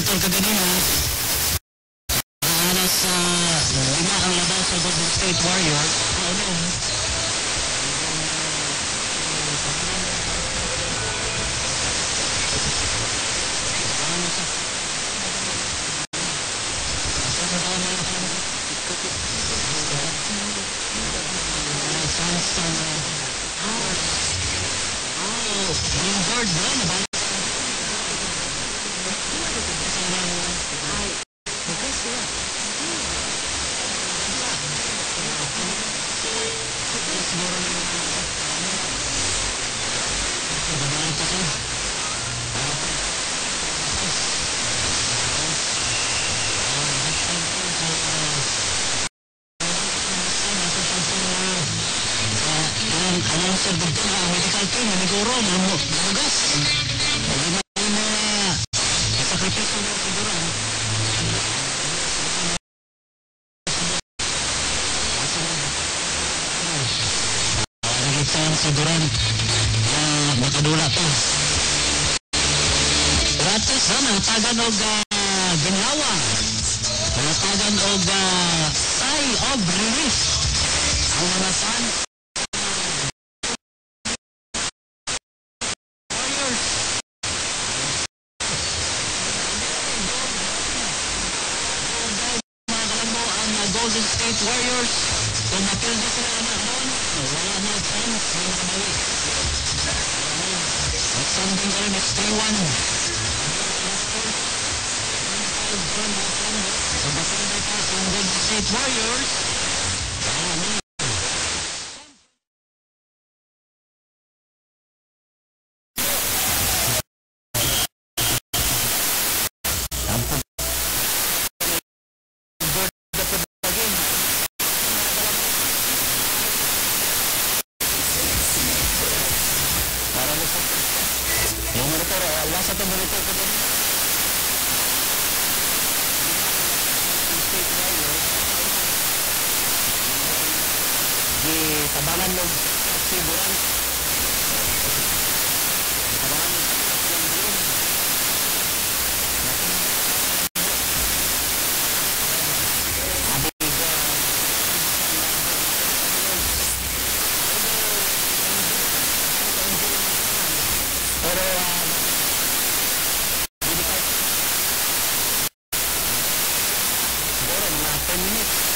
Idol kaganina. Alas 5 ang labas sa Golden State Warriors. Announcer dito na medical team, maniguro, mamugas. Hindi na sakripisyo na siguran. Nagigsahan siguran na makadula to. Gratis ha, natagan o ginhawa. Natagan o sigh of relief. Ang mga fan. Golden State Warriors, kung mapildo sila na noon, wala na chance na nakabawi. Nag-sanding ka rin, it's 3-1. Kung mapildo ka ang Golden State Warriors, wala na. Tabangan ng siburan. Tabangan ng siburan. Pero siguro mga 10 minutes.